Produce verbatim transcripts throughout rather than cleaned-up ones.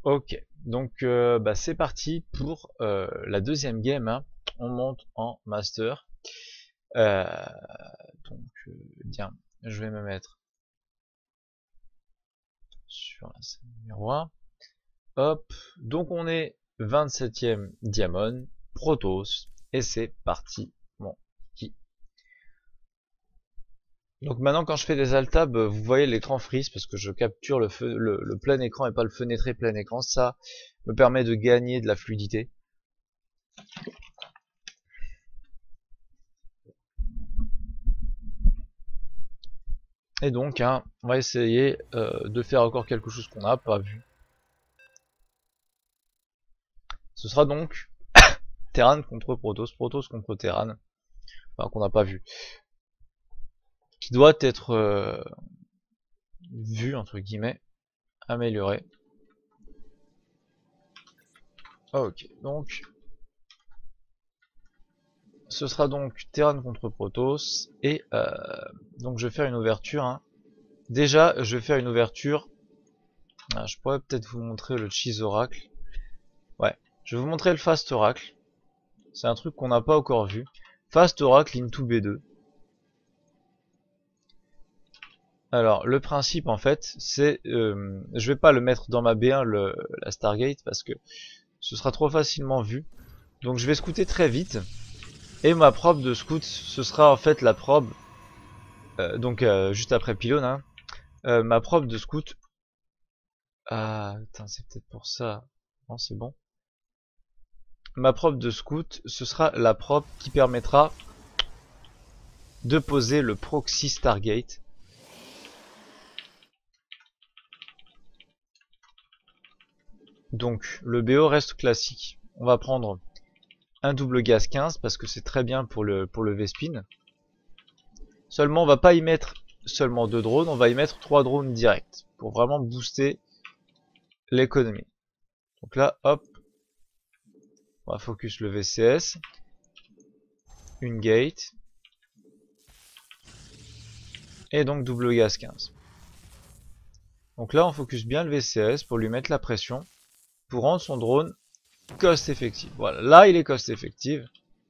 Ok, donc euh, bah, c'est parti pour euh, la deuxième game, hein. On monte en master. Euh, donc, euh, bien, je vais me mettre sur la scène numéro un. Hop, donc on est vingt-septième Diamond, Protoss, et c'est parti, mon qui. Donc maintenant quand je fais des alt-tab, vous voyez l'écran freeze parce que je capture le, feu, le, le plein écran et pas le fenêtré plein écran. Ça me permet de gagner de la fluidité. Et donc, hein, on va essayer euh, de faire encore quelque chose qu'on n'a pas vu. Ce sera donc Terran contre Protoss, Protoss contre Terran, enfin qu'on n'a pas vu, qui doit être euh, vu entre guillemets, amélioré. Ok, donc ce sera donc Terran contre Protoss et euh, donc je vais faire une ouverture. Hein. Déjà, je vais faire une ouverture. Ah, je pourrais peut-être vous montrer le Cheese Oracle. Ouais, je vais vous montrer le Fast Oracle. C'est un truc qu'on n'a pas encore vu. Fast Oracle into B deux. Alors, le principe, en fait, c'est... Euh, je vais pas le mettre dans ma B un, le, la Stargate, parce que ce sera trop facilement vu. Donc, je vais scouter très vite. Et ma probe de scout, ce sera en fait la probe... Euh, donc, euh, juste après pylône, hein, euh, ma probe de scout... Ah, putain, c'est peut-être pour ça. Non, c'est bon. Ma probe de scout, ce sera la probe qui permettra de poser le proxy Stargate. Donc, le B O reste classique. On va prendre un double gaz quinze parce que c'est très bien pour le, pour le V-spin. Seulement, on va pas y mettre seulement deux drones, on va y mettre trois drones directs pour vraiment booster l'économie. Donc là, hop, on va focus le V C S, une gate, et donc double gaz quinze. Donc là, on focus bien le V C S pour lui mettre la pression, pour rendre son drone cost effective. Voilà, là, il est cost effective.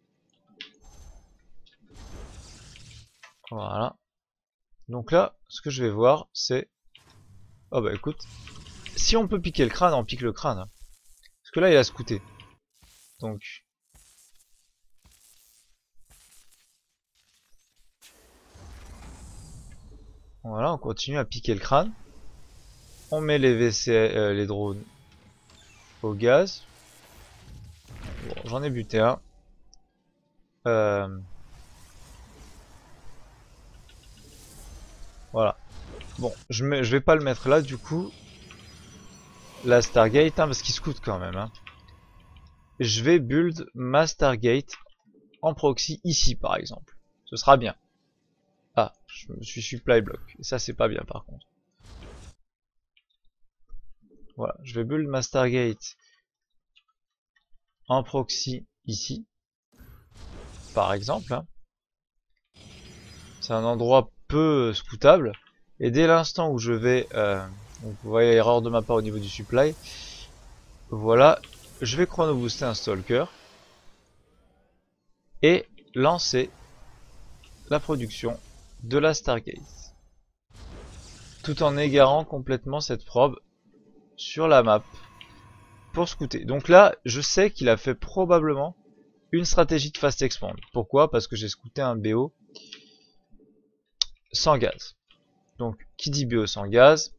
Voilà. Donc là, ce que je vais voir, c'est... Oh bah écoute, si on peut piquer le crâne, on pique le crâne. Hein. Parce que là, il a scouté. Donc... Voilà, on continue à piquer le crâne. On met les V C, euh, les drones au gaz. Bon, j'en ai buté un. Euh... Voilà. Bon, je, mets, je vais pas le mettre là, du coup. La Stargate, hein, parce qu'il scoute quand même. Hein. Je vais build ma Stargate en proxy ici, par exemple. Ce sera bien. Ah, je me suis supply block. Et ça, c'est pas bien, par contre. Voilà, je vais build ma Stargate en proxy ici. Par exemple. Hein. C'est un endroit peu scoutable. Et dès l'instant où je vais... Euh, donc vous voyez l'erreur de ma part au niveau du supply. Voilà, je vais chrono booster un stalker. Et lancer la production de la Stargate. Tout en égarant complètement cette probe sur la map pour scouter. Donc là, je sais qu'il a fait probablement une stratégie de fast expand. Pourquoi? Parce que j'ai scouté un B O sans gaz. Donc, qui dit B O sans gaz,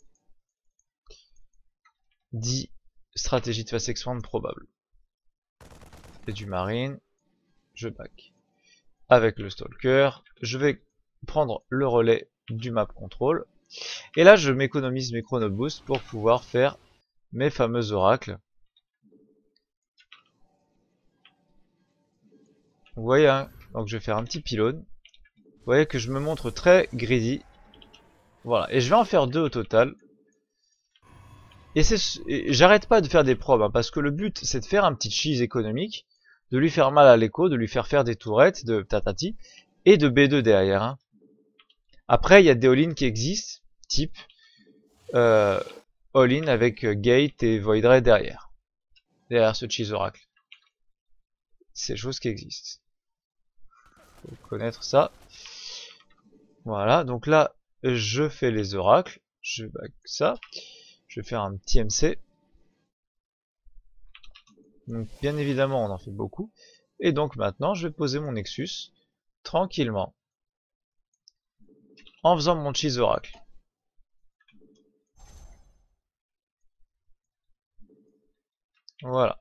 dit stratégie de fast expand probable. Et du marine, je back. Avec le stalker, je vais prendre le relais du map control. Et là, je m'économise mes chrono boosts pour pouvoir faire mes fameux oracles. Vous voyez, hein, donc je vais faire un petit pylône. Vous voyez que je me montre très greedy. Voilà, et je vais en faire deux au total. Et j'arrête pas de faire des probes, hein, parce que le but c'est de faire un petit cheese économique, de lui faire mal à l'écho, de lui faire faire des tourettes, de tatati, et de B deux derrière. Hein. Après, il y a des all-in qui existent, type... Euh, all-in avec euh, Gate et Void Ray derrière. Derrière ce Cheese Oracle. C'est chose qui existe. Faut connaître ça. Voilà, donc là, je fais les oracles. Je back ça. Je vais faire un petit M C. Donc bien évidemment, on en fait beaucoup. Et donc maintenant, je vais poser mon Nexus tranquillement. En faisant mon Cheese Oracle. Voilà.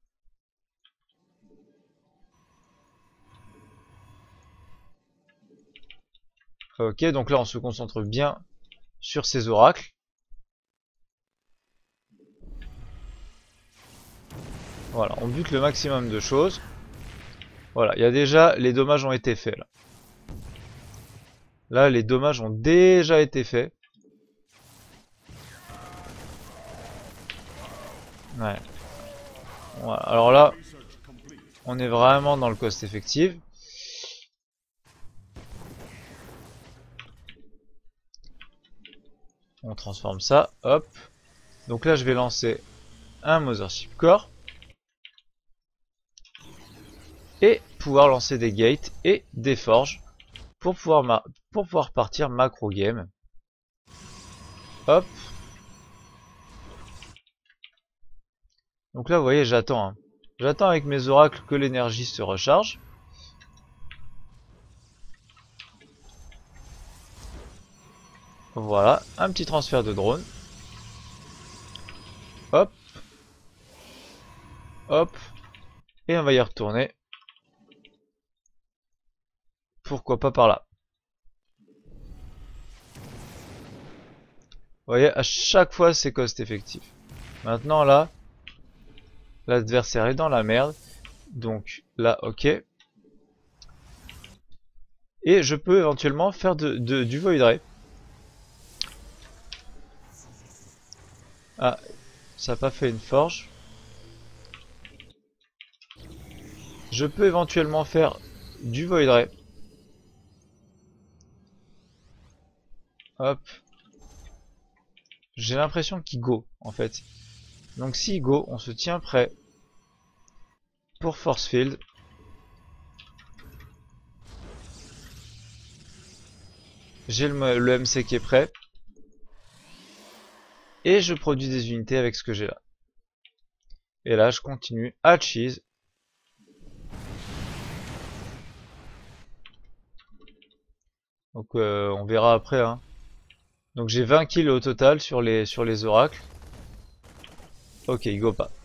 Ok, donc là on se concentre bien sur ces oracles. Voilà, on bute le maximum de choses. Voilà, il y a déjà, les dommages ont été faits là. Là, les dommages ont déjà été faits. Ouais. Voilà, alors là, on est vraiment dans le cost effectif. On transforme ça, hop. Donc là, je vais lancer un Mothership Core. Et pouvoir lancer des gates et des forges pour pouvoir, ma pour pouvoir partir macro game. Hop. Donc là, vous voyez, j'attends. Hein. J'attends avec mes oracles que l'énergie se recharge. Voilà, un petit transfert de drone. Hop. Hop. Et on va y retourner. Pourquoi pas par là. Vous voyez, à chaque fois, c'est cost effectif. Maintenant, là, l'adversaire est dans la merde. Donc là, ok. Et je peux éventuellement faire de, de, du Void Ray. Ah, ça n'a pas fait une forge. Je peux éventuellement faire du Void Ray. Hop. J'ai l'impression qu'il go, en fait. Donc si go, on se tient prêt pour Force Field. J'ai le, le M C qui est prêt. Et je produis des unités avec ce que j'ai là. Et là, je continue à cheese. Donc euh, on verra après. Hein. Donc j'ai vingt kills au total sur les, sur les oracles. Ok, il go pas.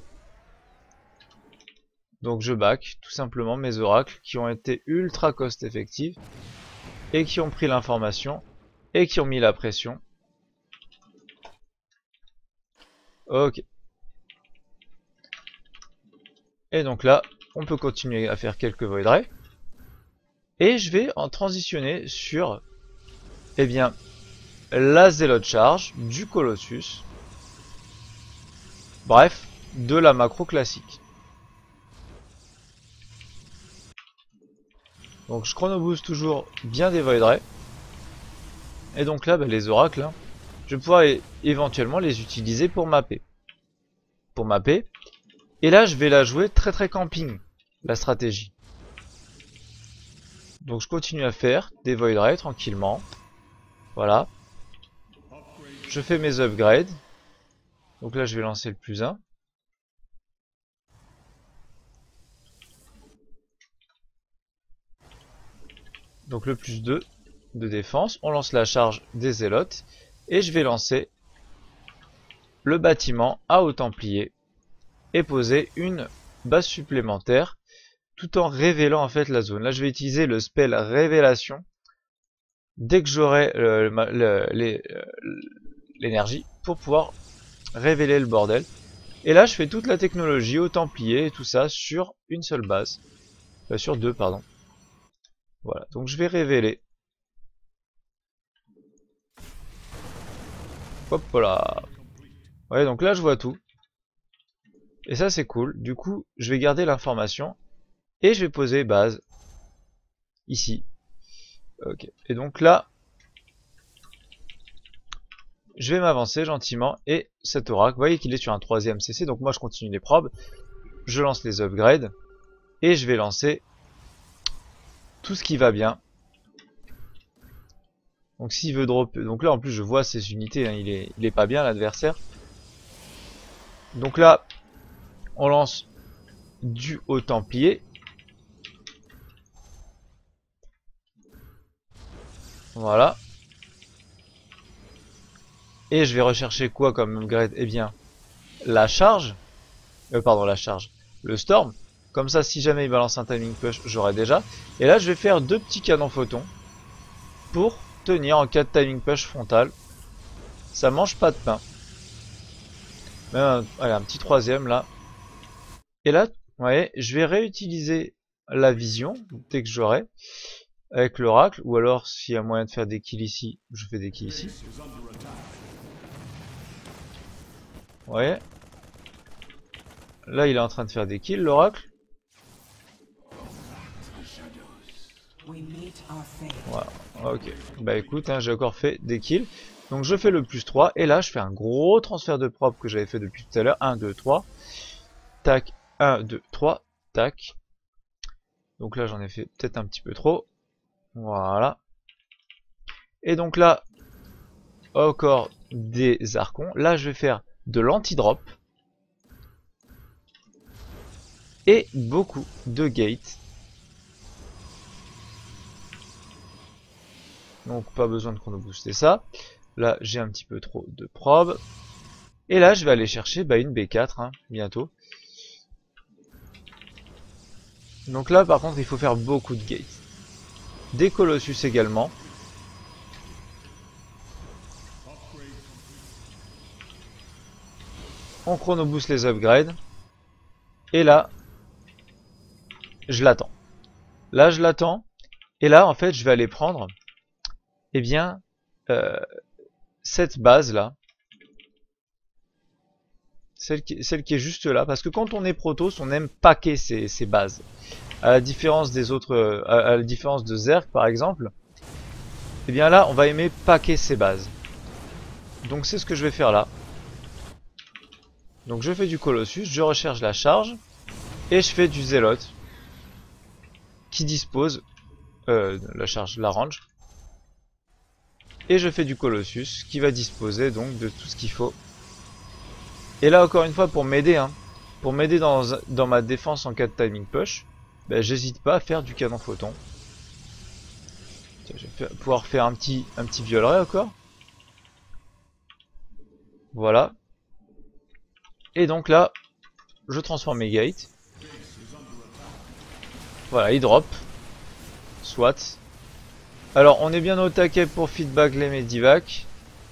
Donc je back tout simplement mes oracles qui ont été ultra cost effectifs. Et qui ont pris l'information. Et qui ont mis la pression. Ok. Et donc là, on peut continuer à faire quelques Void Ray. Et je vais en transitionner sur, eh bien, la Zealot Charge, du Colossus. Bref, de la macro classique. Donc je chronoboost toujours bien des Void Ray. Et donc là, bah, les oracles, hein, je vais pouvoir éventuellement les utiliser pour mapper. Pour mapper. Et là, je vais la jouer très très camping, la stratégie. Donc je continue à faire des Void Ray tranquillement. Voilà. Je fais mes upgrades. Donc là, je vais lancer le plus un. Donc le plus deux de défense. On lance la charge des zélotes. Et je vais lancer le bâtiment à haut templier. Et poser une base supplémentaire. Tout en révélant en fait la zone. Là, je vais utiliser le spell révélation. Dès que j'aurai l'énergie pour pouvoir révéler le bordel. Et là, je fais toute la technologie au templier et tout ça sur une seule base. Enfin, sur deux, pardon. Voilà, donc je vais révéler. Hop là. Ouais, donc là, je vois tout. Et ça, c'est cool. Du coup, je vais garder l'information. Et je vais poser base. Ici. Ok. Et donc là, je vais m'avancer gentiment. Et cet oracle, vous voyez qu'il est sur un troisième C C. Donc moi je continue les probes. Je lance les upgrades. Et je vais lancer tout ce qui va bien. Donc s'il veut drop, donc là en plus je vois ses unités, hein, il est, il est pas bien l'adversaire. Donc là, on lance du haut templier. Voilà. Et je vais rechercher quoi comme upgrade? Eh bien, la charge. Euh, pardon, la charge. Le storm. Comme ça, si jamais il balance un timing push, j'aurai déjà. Et là, je vais faire deux petits canons photons pour tenir en cas de timing push frontal. Ça mange pas de pain. Même un, allez, un petit troisième là. Et là, vous voyez, je vais réutiliser la vision dès que j'aurai avec l'oracle. Ou alors, s'il y a moyen de faire des kills ici, je fais des kills ici. Vous voyez. Là, il est en train de faire des kills, l'oracle. Voilà, ok. Bah écoute, hein, j'ai encore fait des kills. Donc je fais le plus trois. Et là, je fais un gros transfert de prop que j'avais fait depuis tout à l'heure. un, deux, trois. Tac. un, deux, trois. Tac. Donc là, j'en ai fait peut-être un petit peu trop. Voilà. Et donc là, encore des archons. Là, je vais faire de l'anti-drop. Et beaucoup de gates. Donc pas besoin de chrono booster ça. Là j'ai un petit peu trop de probes. Et là je vais aller chercher bah, une B quatre hein, bientôt. Donc là par contre il faut faire beaucoup de gates. Des Colossus également. On chrono boost les upgrades. Et là je l'attends. Là je l'attends. Et là en fait je vais aller prendre eh bien euh, cette base là. Celle qui, celle qui est juste là, parce que quand on est Protoss, on aime paquer ses, ses bases. À la différence des autres, à, à la différence de Zerg par exemple, et bien là on va aimer paquer ses bases. Donc c'est ce que je vais faire là. Donc je fais du Colossus, je recherche la charge, et je fais du Zélote, qui dispose, euh, la charge, la range, et je fais du Colossus, qui va disposer donc de tout ce qu'il faut. Et là encore une fois pour m'aider, hein, pour m'aider dans, dans ma défense en cas de timing push, ben, j'hésite pas à faire du canon photon. Tiens, je vais pouvoir faire un petit, un petit violet encore. Voilà. Et donc là, je transforme mes gates. Voilà, il drop. Soit. Alors, on est bien au taquet pour feedback les medivac.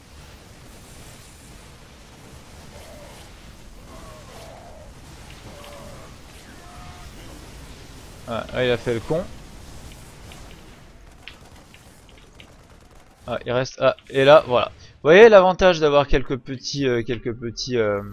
Ah, là, il a fait le con. Ah, il reste. Ah, et là, voilà. Vous voyez l'avantage d'avoir quelques petits, euh, quelques petits, euh,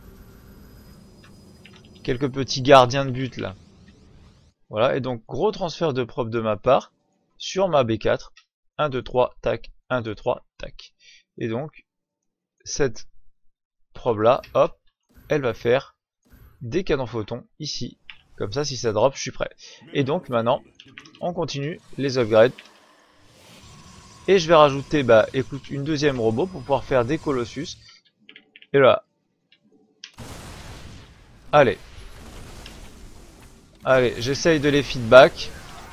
quelques petits gardiens de but là. Voilà. Et donc gros transfert de prop de ma part sur ma B quatre. un, deux, trois, tac. un, deux, trois, tac. Et donc cette probe là, hop, elle va faire des canons photons ici. Comme ça, si ça drop, je suis prêt. Et donc maintenant, on continue les upgrades. Et je vais rajouter, bah, écoute, une deuxième robot pour pouvoir faire des Colossus. Et là. Allez. Allez, j'essaye de les feedback.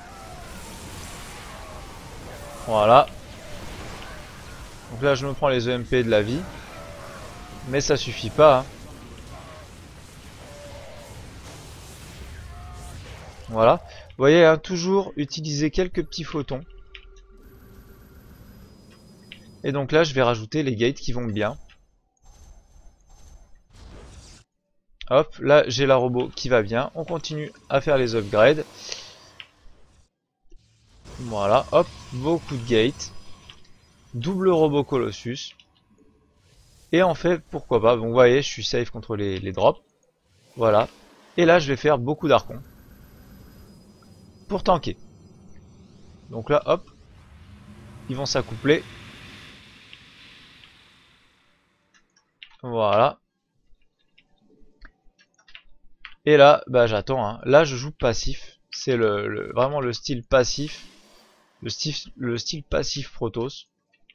Voilà. Donc là, je me prends les E M P de la vie. Mais ça suffit pas. Hein. Voilà. Vous voyez, hein, toujours utiliser quelques petits photons. Et donc là, je vais rajouter les gates qui vont bien. Hop, là, j'ai la robot qui va bien. On continue à faire les upgrades. Voilà, hop, beaucoup de gates. Double robot Colossus. Et en fait, pourquoi pas, bon, vous voyez, je suis safe contre les, les drops. Voilà. Et là, je vais faire beaucoup d'archons. Pour tanker. Donc là, hop. Ils vont s'accoupler. Voilà. Et là, bah j'attends. Hein. Là, je joue passif. C'est le, le vraiment le style passif, le style, le style passif Protoss.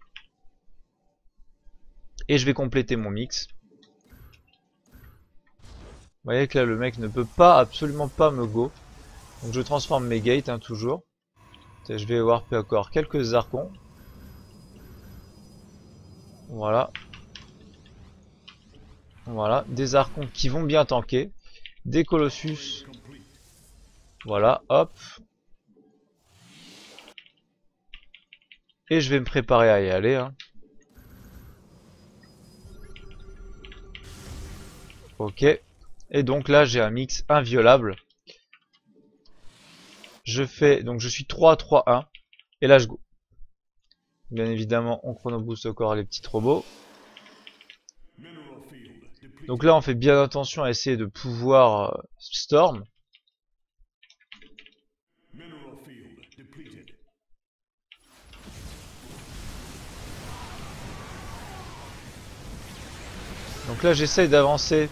Et je vais compléter mon mix. Vous voyez que là, le mec ne peut pas, absolument pas me go. Donc je transforme mes gates hein, toujours. Je vais warper encore quelques archons. Voilà. Voilà, des archons qui vont bien tanker. Des colossus. Voilà, hop. Et je vais me préparer à y aller. Hein. Ok. Et donc là, j'ai un mix inviolable. Je fais, donc je suis trois trois un. Et là, je go. Bien évidemment, on chronoboost encore les petits robots. Donc là, on fait bien attention à essayer de pouvoir euh, storm. Donc là, j'essaye d'avancer.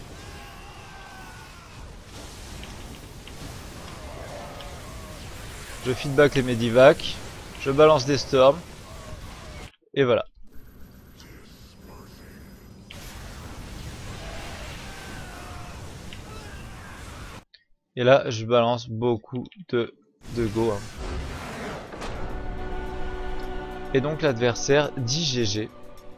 Je feedback les medivacs. Je balance des storms. Et voilà. Et là, je balance beaucoup de, de go. Hein. Et donc l'adversaire dit G G.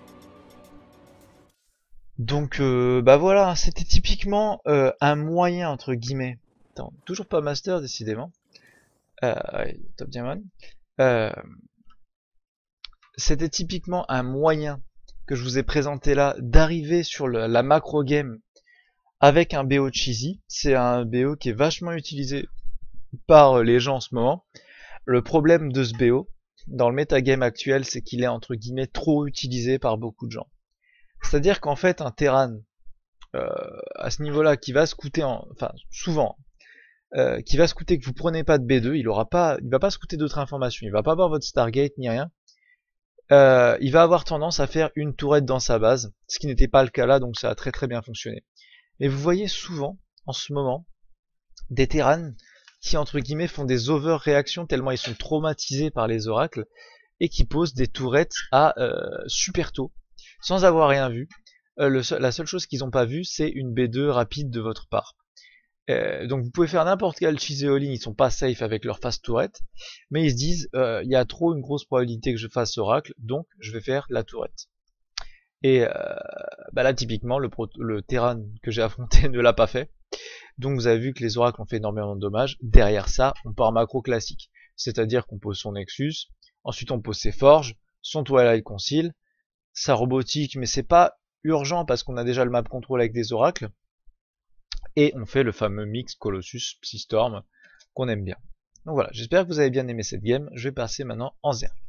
Donc euh, bah voilà, c'était typiquement euh, un moyen entre guillemets. Attends, toujours pas master décidément. Euh, ouais, Top Diamond. Euh, c'était typiquement un moyen que je vous ai présenté là d'arriver sur le, la macro game avec un B O cheesy. C'est un B O qui est vachement utilisé par les gens en ce moment. Le problème de ce B O dans le metagame actuel, c'est qu'il est entre guillemets trop utilisé par beaucoup de gens. C'est-à-dire qu'en fait, un Terran euh, à ce niveau-là, qui va se coûter, en, enfin souvent, euh, qui va se coûter que vous prenez pas de B deux, il aura pas, il va pas se coûter d'autres informations, il va pas avoir votre Stargate ni rien. Euh, il va avoir tendance à faire une tourette dans sa base, ce qui n'était pas le cas là, donc ça a très très bien fonctionné. Mais vous voyez souvent, en ce moment, des Terrans qui entre guillemets font des over-réactions tellement ils sont traumatisés par les oracles et qui posent des tourettes à euh, super tôt, sans avoir rien vu. Euh, le seul, la seule chose qu'ils n'ont pas vu, c'est une B deux rapide de votre part. Euh, donc vous pouvez faire n'importe quel cheese all-in, ils sont pas safe avec leur fast tourette, mais ils se disent il euh, y a trop une grosse probabilité que je fasse oracle, donc je vais faire la tourette. Et euh, bah là typiquement le, pro le Terran que j'ai affronté ne l'a pas fait. Donc vous avez vu que les oracles ont fait énormément de dommages. Derrière ça, on part macro classique, c'est-à-dire qu'on pose son Nexus, ensuite on pose ses forges, son Twilight Concile, sa robotique, mais c'est pas urgent parce qu'on a déjà le map control avec des oracles. Et on fait le fameux mix Colossus Psystorm qu'on aime bien. Donc voilà, j'espère que vous avez bien aimé cette game. Je vais passer maintenant en Zerg.